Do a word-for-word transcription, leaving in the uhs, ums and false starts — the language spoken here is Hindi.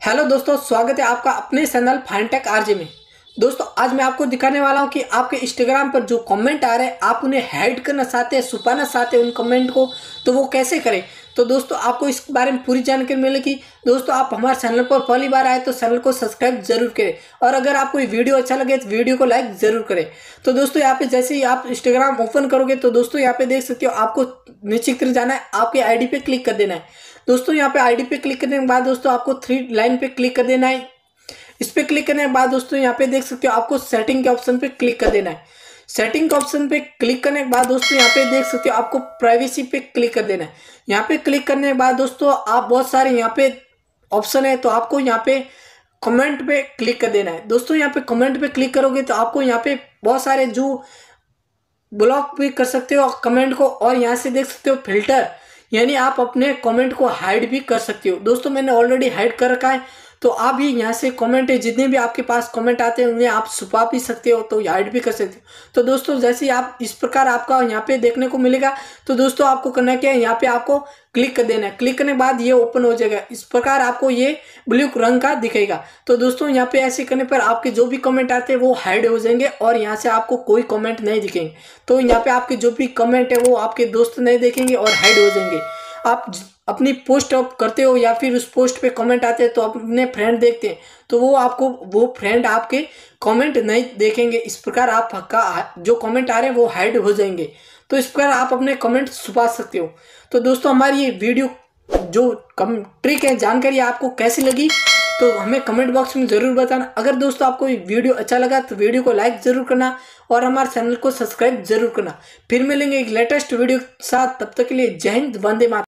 हेलो दोस्तों, स्वागत है आपका अपने चैनल फाइनटेक आरजे में। दोस्तों आज मैं आपको दिखाने वाला हूं कि आपके इंस्टाग्राम पर जो कमेंट आ रहे हैं, आप उन्हें हाइड करना चाहते हैं, छुपाना चाहते हैं उन कमेंट को, तो वो कैसे करें। तो दोस्तों आपको इस बारे में पूरी जानकारी मिलेगी। दोस्तों आप हमारे चैनल पर पहली बार आए तो चैनल को सब्सक्राइब जरूर करें, और अगर आपको ये वीडियो अच्छा लगे तो वीडियो को लाइक जरूर करें। तो दोस्तों यहाँ पे जैसे ही आप इंस्टाग्राम ओपन करोगे तो दोस्तों यहाँ पे देख सकते हो, आपको नीचे की तरफ जाना है, आपके आईडी पे क्लिक कर देना है। दोस्तों यहाँ पे आईडी पे क्लिक करने के बाद दोस्तों आपको थ्री लाइन पे क्लिक कर देना है। इस पे क्लिक करने के बाद दोस्तों यहाँ पे देख सकते हो, आपको सेटिंग के ऑप्शन पे क्लिक कर देना है। सेटिंग के ऑप्शन पे क्लिक करने के बाद दोस्तों यहाँ पे देख सकते हो, आपको प्राइवेसी पे क्लिक कर देना है। यहाँ पे क्लिक करने के बाद दोस्तों आप बहुत सारे यहाँ पे ऑप्शन है, तो आपको यहाँ पे कमेंट पे क्लिक कर देना है। दोस्तों यहाँ पे कमेंट पे क्लिक करोगे तो आपको यहाँ पे बहुत सारे जो ब्लॉक भी कर सकते हो कमेंट को, और यहाँ से देख सकते हो फिल्टर, यानी आप अपने कमेंट को हाइड भी कर सकते हो। दोस्तों मैंने ऑलरेडी हाइड कर रखा है, तो आप भी यहाँ से कमेंट है, जितने भी आपके पास कमेंट आते हैं उन्हें आप छुपा भी सकते हो, तो हाइड भी कर सकते हो। तो दोस्तों जैसे ही आप इस प्रकार आपका यहाँ पे देखने को मिलेगा, तो दोस्तों आपको करना क्या है, यहाँ पे आपको क्लिक कर देना है। क्लिक करने के बाद ये ओपन हो जाएगा, इस प्रकार आपको ये ब्लू रंग का दिखेगा। तो दोस्तों यहाँ पे ऐसे करने पर आपके जो भी कमेंट आते हैं वो हाइड हो जाएंगे, और यहाँ से आपको कोई कमेंट नहीं दिखेंगे। तो यहाँ पे आपके जो भी कमेंट है वो आपके दोस्त नहीं देखेंगे और हाइड हो जाएंगे। आप अपनी पोस्ट अप करते हो या फिर उस पोस्ट पे कमेंट आते हैं तो अपने फ्रेंड देखते हैं, तो वो आपको वो फ्रेंड आपके कमेंट नहीं देखेंगे। इस प्रकार आपका जो कमेंट आ रहे हैं वो हाइड हो जाएंगे। तो इस प्रकार आप अपने कमेंट छुपा सकते हो। तो दोस्तों हमारी ये वीडियो जो कम ट्रिक है, जानकारी आपको कैसी लगी तो हमें कमेंट बॉक्स में जरूर बताना। अगर दोस्तों आपको ये वीडियो अच्छा लगा तो वीडियो को लाइक जरूर करना, और हमारे चैनल को सब्सक्राइब जरूर करना। फिर मिलेंगे एक लेटेस्ट वीडियो के साथ, तब तक के लिए जय हिंद, वंदे मातरम।